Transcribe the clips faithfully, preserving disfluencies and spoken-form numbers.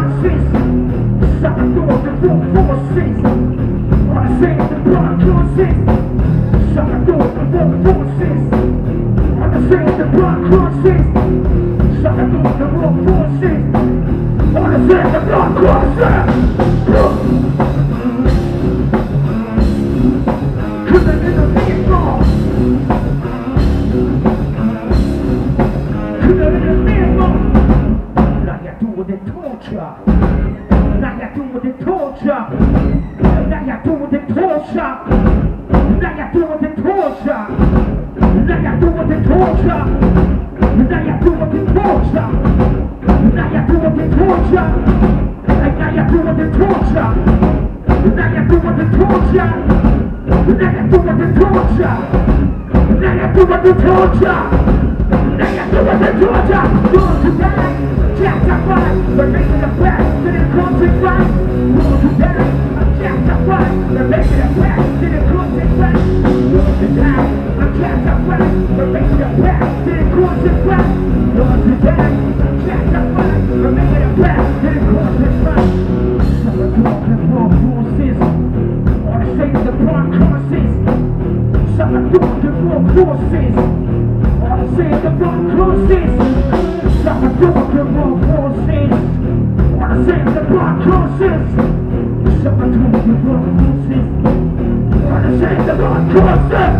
crisis. Something to the wrong forces. On the same the blood crosses. Something to the wrong forces. On the same the blood crosses. Something to the wrong forces. On the same the blood crosses. Cause I did not think it wrong. Cause I didn't think it wrong. Now you do what they torture. Now you do what they torture. Now you do what they torture. Now you do what they torture. Now you do what they torture. Now you do what they torture. Now you do what they torture. Now you do what they torture. Now you do what they torture. Now you do what they torture. Now you do what they torture. Now you do what they torture. Born to die, jacked up right, but making it back to the closing right. Born to die, I'm jacked up right, but making it back to the closing right. Born to die, I'm jacked up right, but making it back to the closing right. Born to die, I'm jacked up right, but making it back to the closing right. Some are talking for forces, or they say the broad crosses. Some are talking for forces. I say the blood crosses. Some are talking for forces. I say the blood crosses. Some are talking for forces. I say the blood crosses.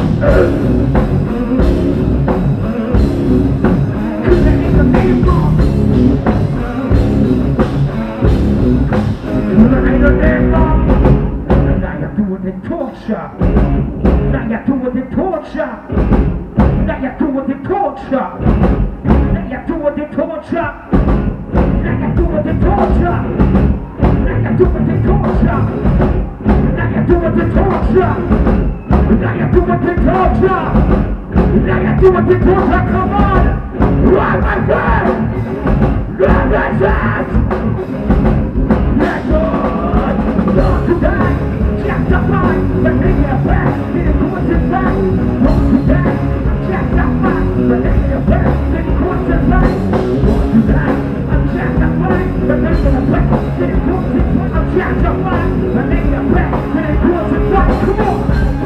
Cause they ain't the name wrong. Cause they ain't the name wrong. Now you're doing the torture. Now you're doing the torture. Now you do what they torture. Now you do what they torture. Now you do what they torture. Now you do what they torture. Now you do what they torture. Now you do what they torture. Now you do what they torture. Come on, run my friend, run my friend. Let's go, don't to die. Jacked up right, but they get back. Didn't go to back. Don't to die. Jacked up right, but they get back. Didn't go to back. Don't to die. I'm jacked up right, but they get back. Didn't go to back. I'm jacked up right, but they get back. Didn't go to back. Come on.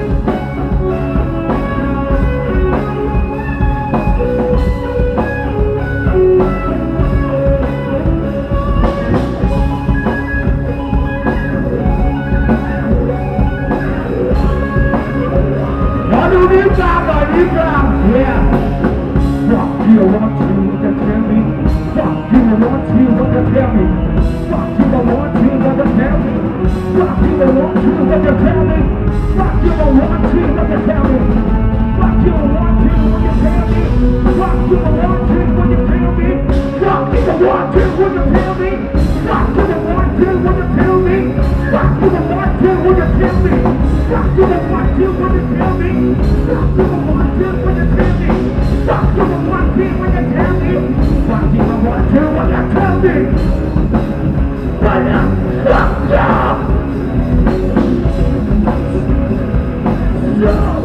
Yeah. Fuck you, I want you to tell me. Fuck you, I want you to tell me. Fuck you, I want you to tell me. Fuck you, I want you to tell me. Fuck you, I want you to tell me. Fuck you, I want you to tell me. Fuck you, I want you to tell me. Fuck you, I want you to tell me. Fuck you, I want you to tell me. Fuck you, I want you to tell me. Fuck you, I want you to tell me. Fuck you, I want you to tell me. Fuck you, I want you to tell me. Fuck you, I want you to tell me. But I'm fucked up. So